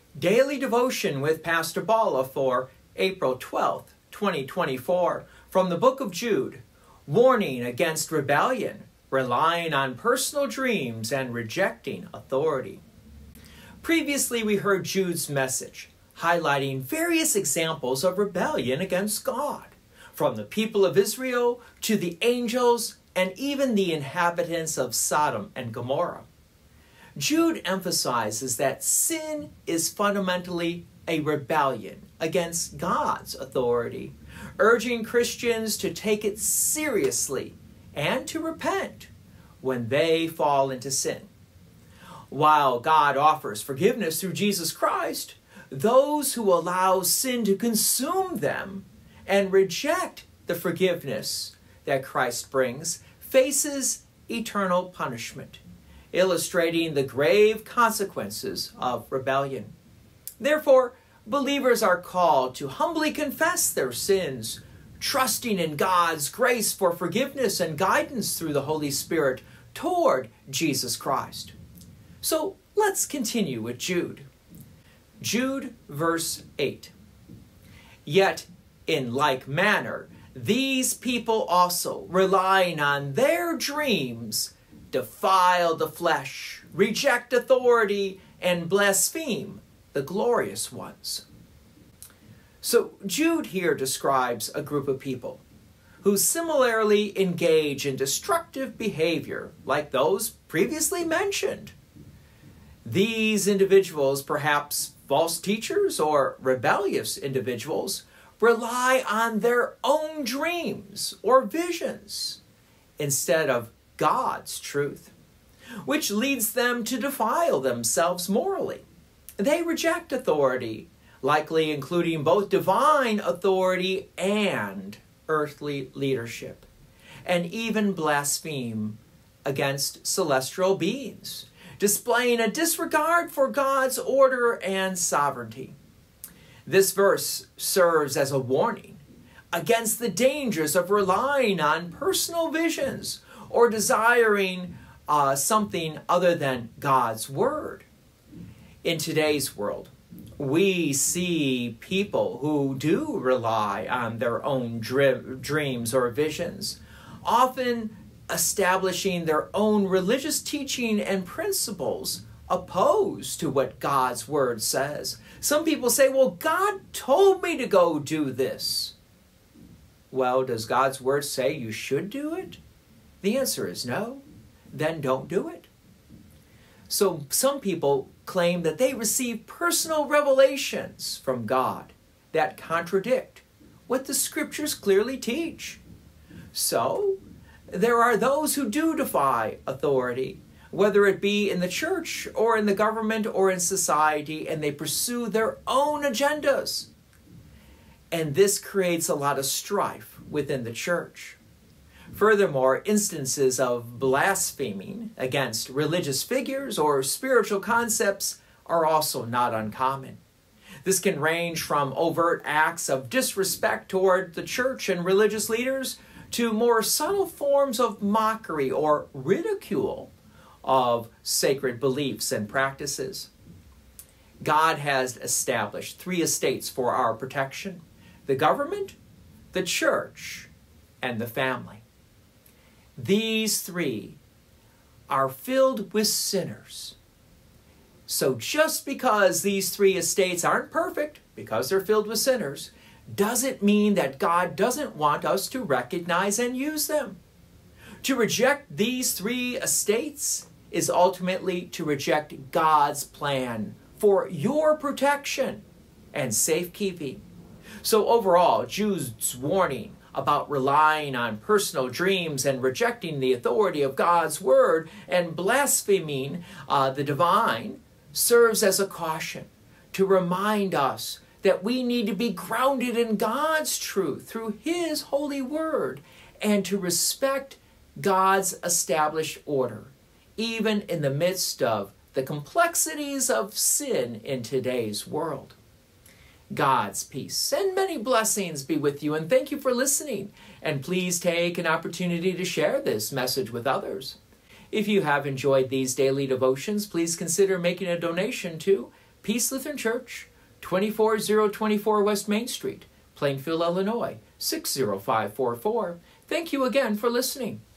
Daily Devotion with Pastor Bala for April 12th, 2024, from the book of Jude, warning against rebellion, relying on personal dreams, and rejecting authority. Previously, we heard Jude's message, highlighting various examples of rebellion against God, from the people of Israel to the angels and even the inhabitants of Sodom and Gomorrah. Jude emphasizes that sin is fundamentally a rebellion against God's authority, urging Christians to take it seriously and to repent when they fall into sin. While God offers forgiveness through Jesus Christ, those who allow sin to consume them and reject the forgiveness that Christ brings faces eternal punishment, illustrating the grave consequences of rebellion. Therefore, believers are called to humbly confess their sins, trusting in God's grace for forgiveness and guidance through the Holy Spirit toward Jesus Christ. So let's continue with Jude. Jude, verse 8. Yet, in like manner, these people also, relying on their dreams, defile the flesh, reject authority, and blaspheme the glorious ones. So Jude here describes a group of people who similarly engage in destructive behavior like those previously mentioned. These individuals, perhaps false teachers or rebellious individuals, rely on their own dreams or visions instead of God's truth, which leads them to defile themselves morally. They reject authority, likely including both divine authority and earthly leadership, and even blaspheme against celestial beings, displaying a disregard for God's order and sovereignty. This verse serves as a warning against the dangers of relying on personal visions or desiring something other than God's word. In today's world, we see people who do rely on their own dreams or visions, often establishing their own religious teaching and principles opposed to what God's word says. Some people say, well, God told me to go do this. Well, does God's word say you should do it? The answer is no. Then don't do it. So some people claim that they receive personal revelations from God that contradict what the scriptures clearly teach. So there are those who do defy authority, whether it be in the church or in the government or in society, and they pursue their own agendas. And this creates a lot of strife within the church. Furthermore, instances of blaspheming against religious figures or spiritual concepts are also not uncommon. This can range from overt acts of disrespect toward the church and religious leaders to more subtle forms of mockery or ridicule of sacred beliefs and practices. God has established 3 estates for our protection: the government, the church, and the family. These 3 are filled with sinners. So just because these 3 estates aren't perfect, because they're filled with sinners, doesn't mean that God doesn't want us to recognize and use them. To reject these 3 estates is ultimately to reject God's plan for your protection and safekeeping. So overall, Jude's warning about relying on personal dreams and rejecting the authority of God's word and blaspheming the divine serves as a caution to remind us that we need to be grounded in God's truth through His holy word and to respect God's established order, even in the midst of the complexities of sin in today's world. God's peace and many blessings be with you, and thank you for listening. And please take an opportunity to share this message with others. If you have enjoyed these daily devotions, please consider making a donation to Peace Lutheran Church, 24024 West Main Street, Plainfield, Illinois, 60544. Thank you again for listening.